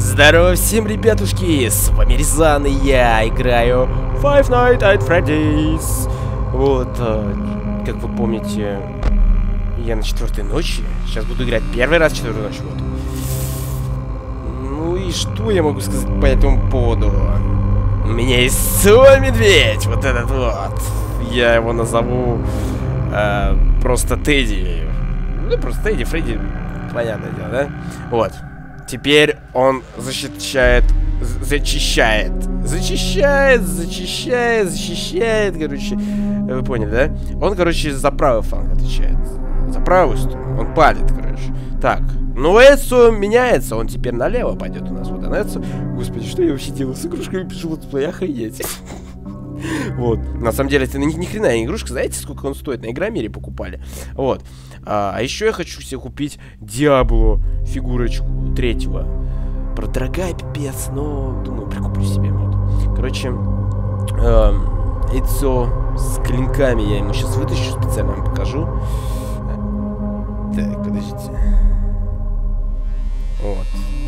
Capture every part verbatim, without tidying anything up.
Здорово всем, ребятушки, с вами Рязан, и я играю Five Nights at Freddy's. Вот, э, как вы помните, я на четвертой ночи. Сейчас буду играть первый раз четвертую ночь. Вот. Ну и что я могу сказать по этому поводу? У меня есть свой медведь, вот этот вот. Я его назову э, просто Тедди. Ну, просто Тедди, Фредди, понятное дело, да? Вот. Теперь он защищает, зачищает, зачищает, зачищает, защищает, короче, вы поняли, да? Он, короче, за правый фланг отвечает, за правую сторону, он палит, короче. Так, ну Эдсо меняется, он теперь налево пойдет у нас, вот он Эдсо. Господи, что я вообще делаю с игрушками, пишу летсплей, охренеть. Вот, на самом деле это ни, ни хрена не игрушка, знаете, сколько он стоит? На Игромире покупали. Вот, а, а еще я хочу себе купить Диабло фигурочку третьего. Продорогая пипец, но думаю, прикуплю себе. Вот. Короче, э, Эдсо с клинками я ему сейчас вытащу, специально вам покажу. Так, подождите. Вот.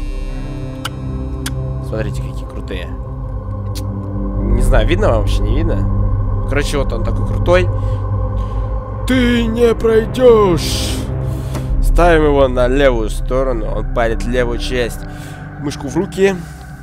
Смотрите, какие крутые. Не знаю, видно вам вообще, не видно? Короче, вот он такой крутой. Ты не пройдешь. Ставим его на левую сторону. Он палит левую часть. Мышку в руки.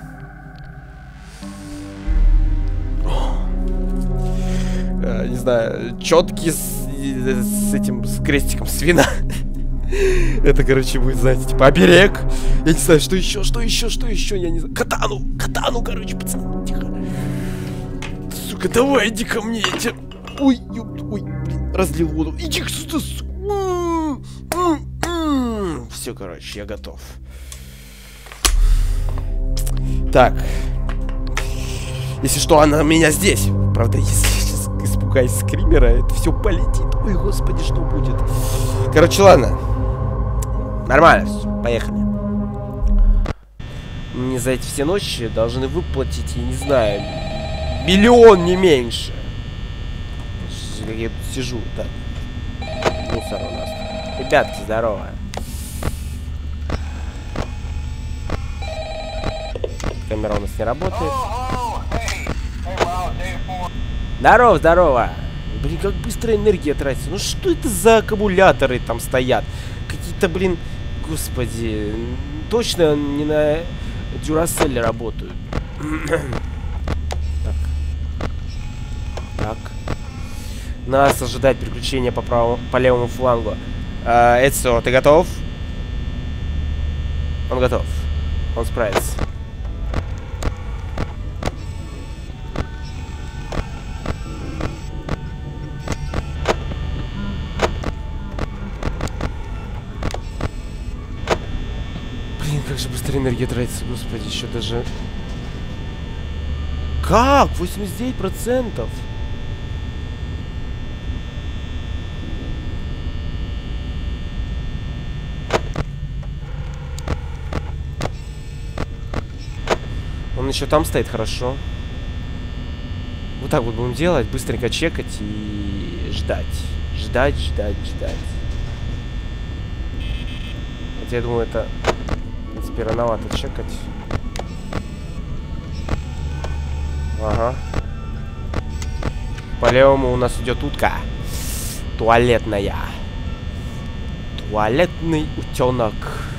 А, не знаю, четкий с, с этим, с крестиком свина. Это, короче, будет, знаете, типа оберег. Я не знаю, что еще, что еще, что еще, я не знаю. Катану, катану, короче, пацаны, тихо. Сука, давай, иди ко мне. Я тебя... Ой, ёпт, ой, блин, разлил воду. Иди сюда, сука. Все, короче, я готов. Так. Если что, она у меня здесь. Правда, если я сейчас испугаюсь скримера, это все полетит. Ой, господи, что будет? Короче, ладно. Нормально все, поехали. Мне за эти все ночи должны выплатить, я не знаю, миллион, не меньше. Я тут сижу, так. Мусор у нас. Ребятки, здорово. Камера у нас не работает. Здорово, здорово. Блин, как быстро энергия тратится. Ну что это за аккумуляторы там стоят? Какие-то, блин, господи. Точно не на Дюраселле работают. Так. Так. Нас ожидает переключение по правому, по левому флангу. А, Эдсо, ты готов? Он готов. Он справится. Блин, как же быстро энергия тратится, господи, еще даже... Как? восемьдесят девять процентов? Он еще там стоит, хорошо. Вот так вот будем делать, быстренько чекать и ждать. Ждать, ждать, ждать. Хотя я думаю, это, в принципе, рановато чекать. Ага. По левому у нас идет утка. Туалетная. Туалетный утенок.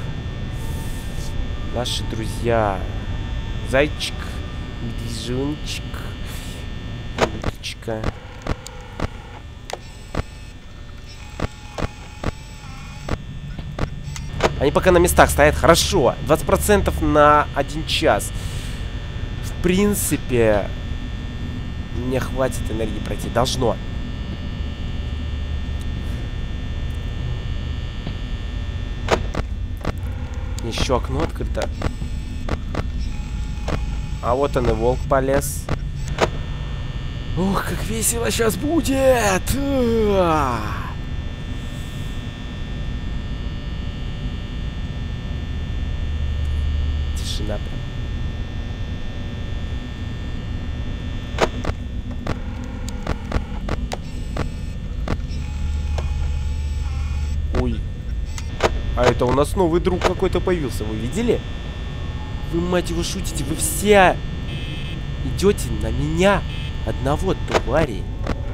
Наши друзья. Зайчик, медвежончик, уточка. Они пока на местах стоят. Хорошо. двадцать процентов на один час. В принципе, мне хватит энергии пройти. Должно. Еще окно открыто. А вот он и волк полез. Ух, как весело сейчас будет! Тишина прям. Ой. А это у нас новый друг какой-то появился, вы видели? Вы, мать его, шутите? Вы все идете на меня одного, твари.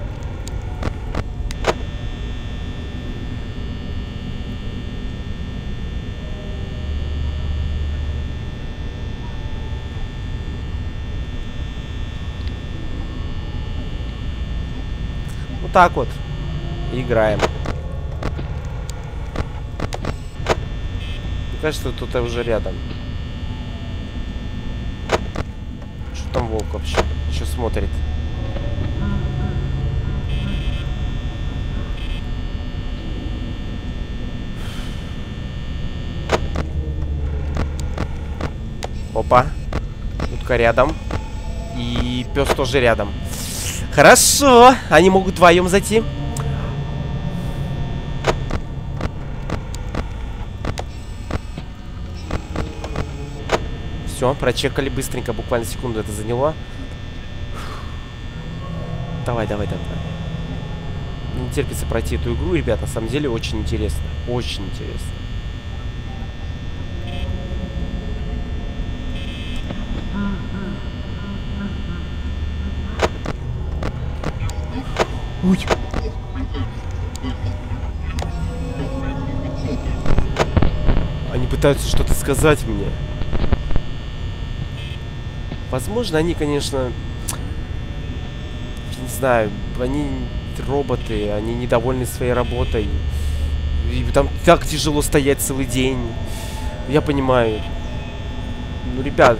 Вот так вот. Играем. Мне кажется, тут уже рядом. Что там волк вообще? Еще смотрит. Опа. Утка рядом. И пес тоже рядом. Хорошо. Они могут вдвоем зайти. Все, прочекали быстренько, буквально секунду это заняло. Давай, давай, давай. Не терпится пройти эту игру, ребят, на самом деле очень интересно. Очень интересно. Ой. Они пытаются что-то сказать мне. Возможно, они, конечно, не знаю, они роботы, они недовольны своей работой. И там так тяжело стоять целый день. Я понимаю. Ну, ребят,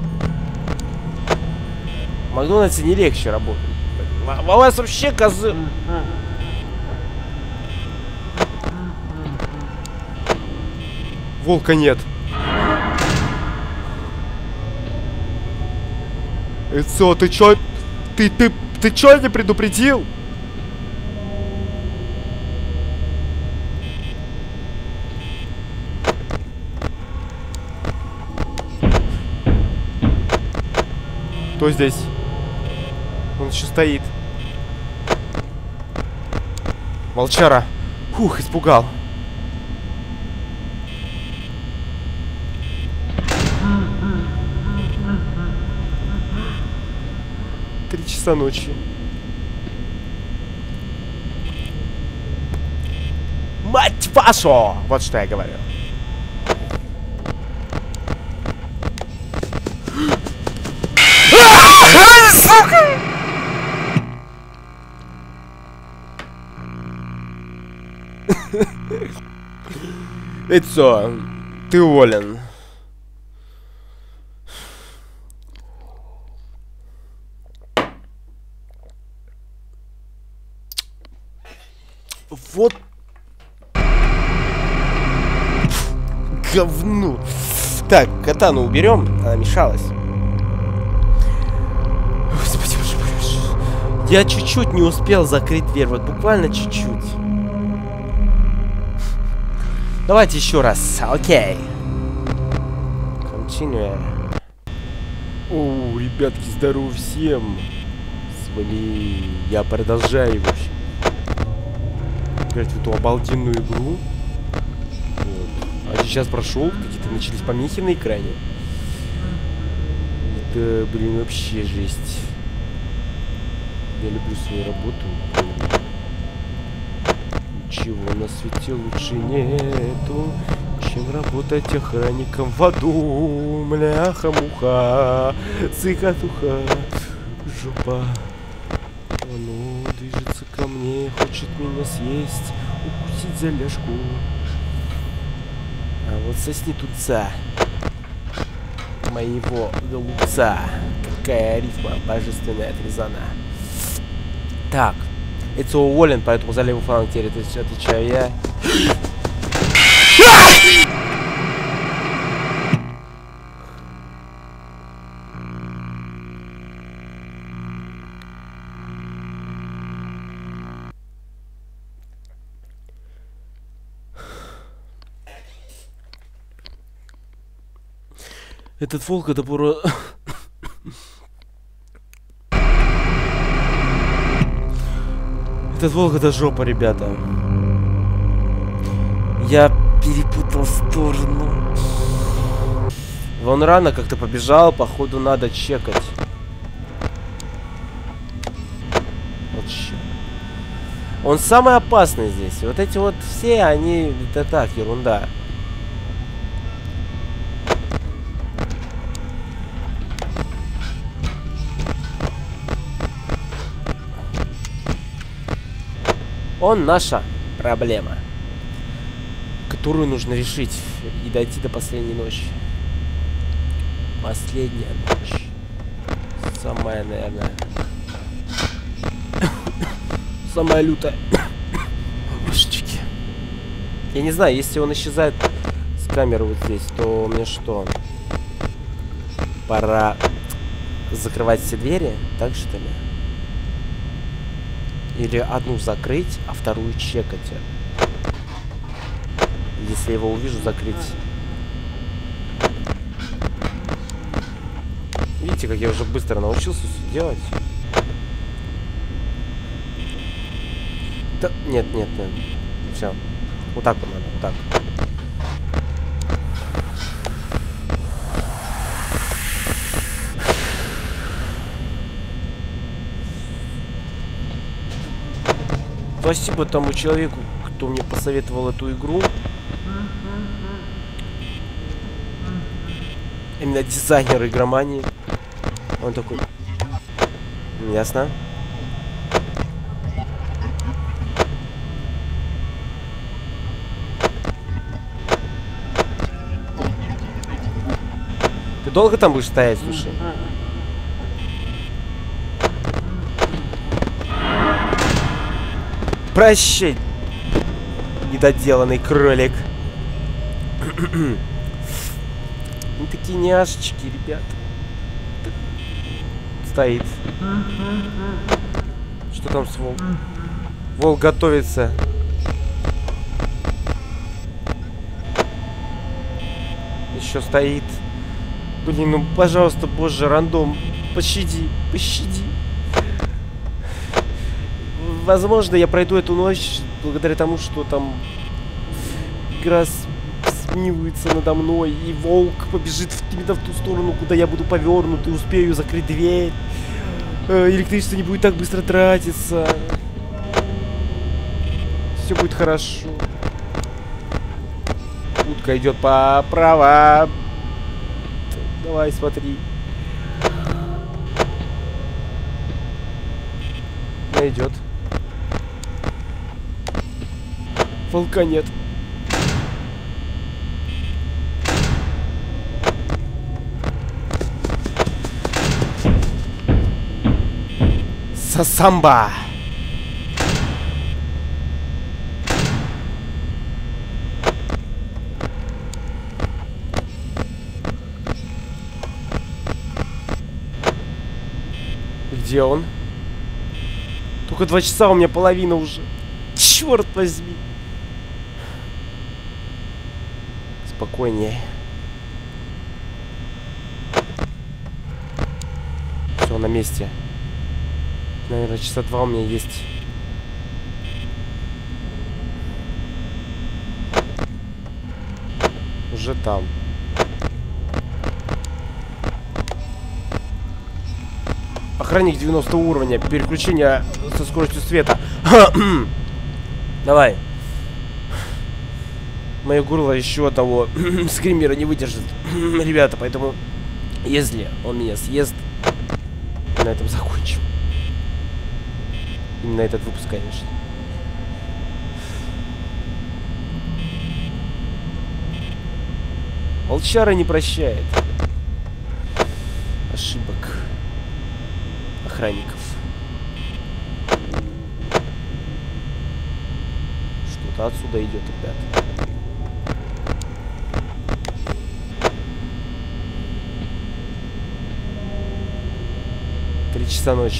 в Макдональдсе не легче работать. А у вас вообще козы... Волка нет. Эцо, ты чё? Ты, ты, ты чё не предупредил? Кто здесь? Он еще стоит. Волчара. Фух, испугал. Три часа ночи. Мать вашу! Вот что я говорю. Сука! Эцо, ты уволен. Вот говно. Так, катану уберем, она мешалась. Господи, боже мой. Я чуть-чуть не успел закрыть дверь, вот буквально чуть-чуть. Давайте еще раз, окей. Continue. О, ребятки, здорово всем. С вами я продолжаю вообще играть в эту обалденную игру. Вот. А сейчас прошел, какие-то начались помехи на экране. Это, блин, вообще жесть. Я люблю свою работу. Ничего на свете лучше нету, чем работать охранником в аду. Мляха-муха, цикатуха, жопа. Оно движется ко мне, хочет меня съесть, укусить за ляжку. А вот сосни тутца моего голубца. Какая рифма божественная от Рязана. Так, это уволен, поэтому за левый фланг теперь отвечаю я. Этот волк это пора... Этот волк это жопа, ребята. Я перепутал сторону. Вон рано как-то побежал, походу надо чекать. Вот чё. Он самый опасный здесь. Вот эти вот все, они... Это так, ерунда. Он наша проблема, которую нужно решить и дойти до последней ночи. Последняя ночь. Самая, наверное... Самая лютая. Божечки. Я не знаю, если он исчезает с камеры вот здесь, то мне что? Пора закрывать все двери? Так что ли? Или одну закрыть, а вторую чекать? Если его увижу, закрыть. Видите, как я уже быстро научился все делать? Да, нет, нет, нет. Все. Вот так вот надо, вот так. Спасибо тому человеку, кто мне посоветовал эту игру. Именно дизайнер игромании. Он такой... Ясно. Ты долго там будешь стоять, слушай? Прощай, недоделанный кролик. Они такие няшечки, ребят. Стоит. Что там с волк? Волк готовится. Еще стоит. Блин, ну пожалуйста, боже, рандом. Пощади, пощади. Возможно, я пройду эту ночь благодаря тому, что там игра смеется надо мной, и волк побежит именно в ту сторону, куда я буду повернут, и успею закрыть дверь. Электричество не будет так быстро тратиться. Все будет хорошо. Утка идет по право. Давай, смотри. Она идет. Волка нет. Сасамба. Где он? Только два часа, у меня половина уже. Черт возьми. Спокойнее. Все, на месте. Наверное, часа два у меня есть. Уже там. Охранник девяностого уровня. Переключение со скоростью света. Давай. Мое горло еще того скримера не выдержит. Ребята, поэтому если он меня съест, на этом закончим. Именно этот выпуск, конечно. Волчара не прощает ошибок охранников. Что-то отсюда идет, ребят. Три часа ночи.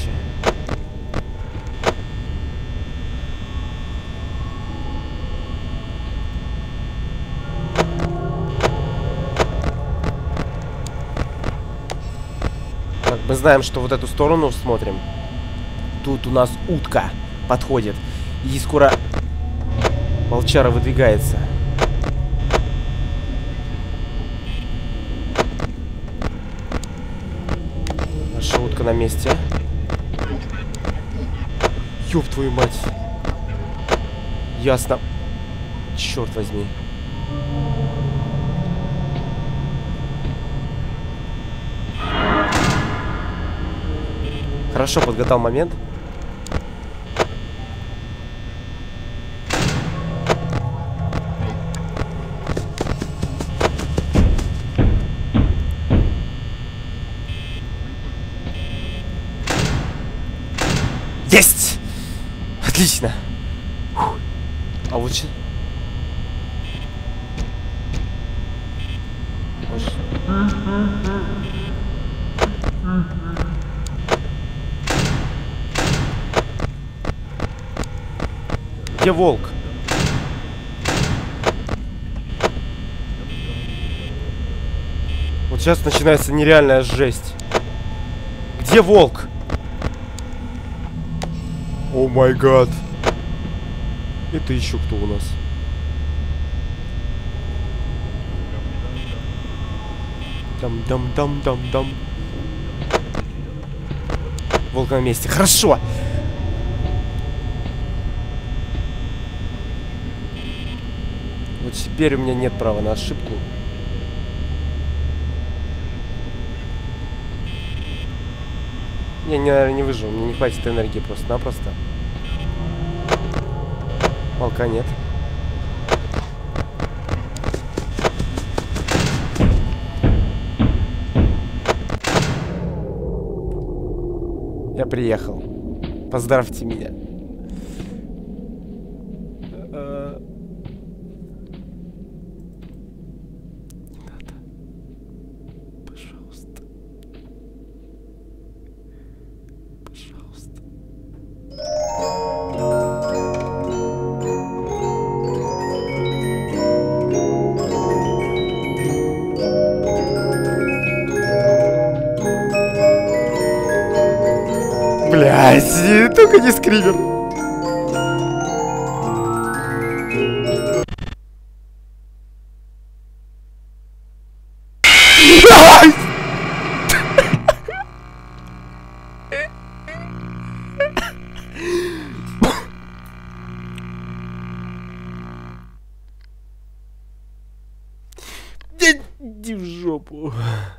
Так, мы знаем, что вот эту сторону смотрим. Тут у нас утка подходит. И скоро волчара выдвигается. Волка на месте. Ёб твою мать. Ясно. Черт возьми. Хорошо подгадал момент. Есть! Отлично. Фух. А вот сейчас... Где волк? Вот сейчас начинается нереальная жесть. Где волк? О май гад. Это еще кто у нас? Дам-дам-дам-дам-дам. Волк на месте. Хорошо. Вот теперь у меня нет права на ошибку. Я, наверное, не выживу. Мне не хватит энергии просто-напросто. Волка нет. Я приехал. Поздравьте меня. Пожалуйста. Пожалуйста. Блядь, только не скример. Иди в жопу.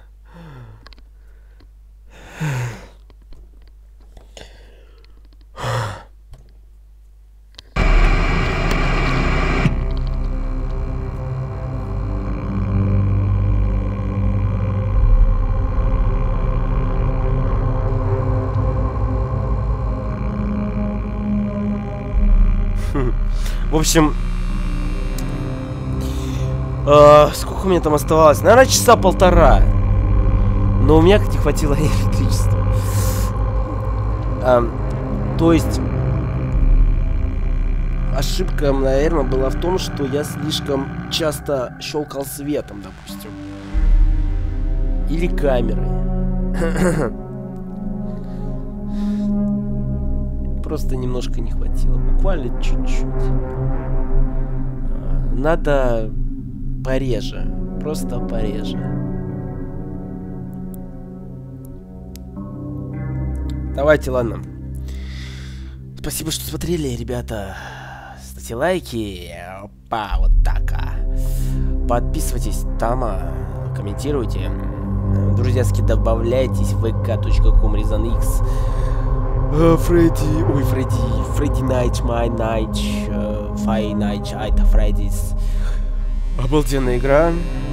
В общем, э, сколько у меня там оставалось? Наверное, часа полтора. Но у меня не хватило электричества. Э, то есть, ошибка, наверное, была в том, что я слишком часто щелкал светом, допустим. Или камерой. Просто немножко не хватило. Буквально чуть-чуть. Надо пореже. Просто пореже. Давайте, ладно. Спасибо, что смотрели, ребята. Ставьте лайки. Опа, вот так. Подписывайтесь там, комментируйте. Друзьяски, добавляйтесь в вэ ка точка ком резон икс. Фредди, ой, Фредди, Фредди Найт, Май Найт, Фай Найт, Айта Фреддис. Обалденная игра.